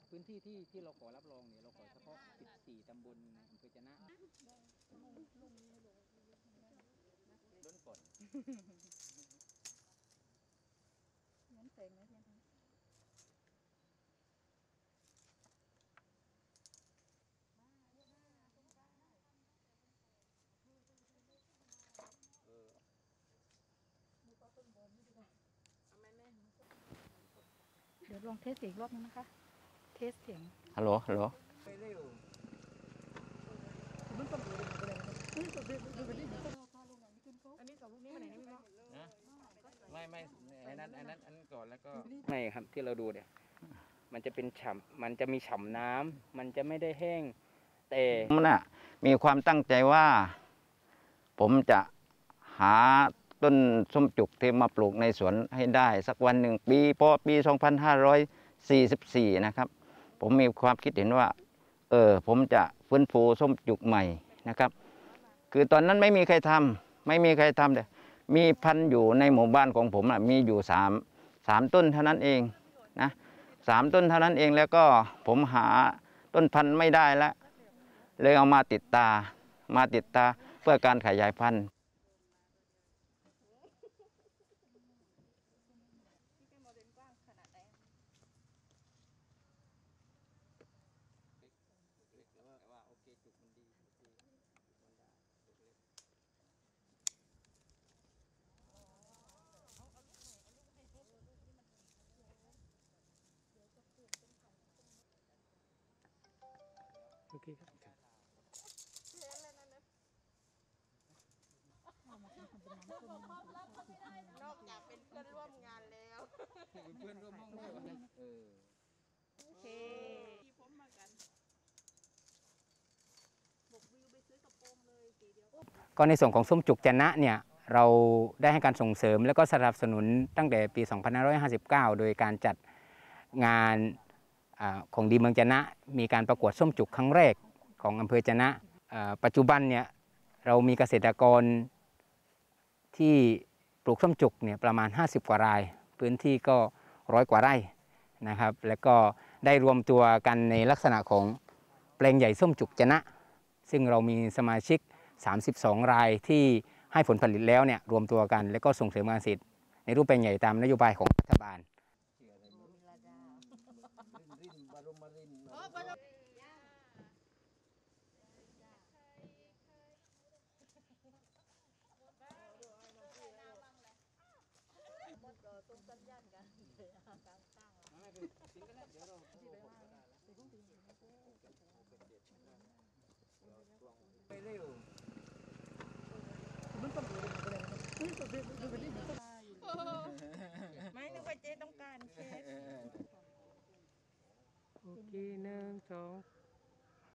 พื้นที่ที่เราขอรับรองเนี่ยเราขอเฉพาะ14 ตำบลในอำเภอจะนะล้นก่อนงั้นเต็มไหมเพียงเดี๋ยวลองเทสอีกรอบนึงนะคะเทสเสียงฮัลโหลฮัลโหลอันนี้กับลูกนี้มาไหนนี่ไม่รู้นะไม่อันนั้นก่อนแล้วก็ไม่ครับที่เราดูเนี่ยมันจะเป็นมันจะมีฉ่ำน้ำมันจะไม่ได้แห้งแต่ผมน่ะมีความตั้งใจว่าผมจะหาต้นส้มจุกที่มาปลูกในสวนให้ได้สักวันหนึ่งปี 2544 นะครับผมมีความคิดเห็นว่าผมจะฟื้นฟูส้มจุกใหม่นะครับคือตอนนั้นไม่มีใครทำเลยมีพันธุ์อยู่ในหมู่บ้านของผมมีอยู่3ต้นเท่านั้นเองนะ3 ต้นเท่านั้นเองแล้วก็ผมหาต้นพันธุ์ไม่ได้แล้วเลยเอามาติดตาเพื่อการขยายพันธุ์โอเคครับนอกจากเป็นเพื่อนร่วมงานแล้วเป็นเพื่อนร่วมห้องด้วยโอเคที่ผมมากันบอกวิวไปซื้อกระโปรงเลยทีเดียวก็ในส่วนของส้มจุกจะนะเนี่ยเราได้ให้การส่งเสริมและก็สนับสนุนตั้งแต่ปี 2559 โดยการจัดงานของดีเมืองจะนะมีการประกวดส้มจุกครั้งแรกของอำเภอจะนะปัจจุบันเนี่ยเรามีเกษตรกรที่ปลูกส้มจุกเนี่ยประมาณ50 กว่ารายพื้นที่ก็100 กว่าไร่นะครับแล้วก็ได้รวมตัวกันในลักษณะของแปลงใหญ่ส้มจุกจะนะซึ่งเรามีสมาชิก32 รายที่ให้ผลผลิตแล้วเนี่ยรวมตัวกันแล้วก็ส่งเสริมการเกษตรในรูปแปลงใหญ่ตามนโยบายของรัฐบาลไม่นึกว่าเจ๊ต้องการเคสโอเค1 2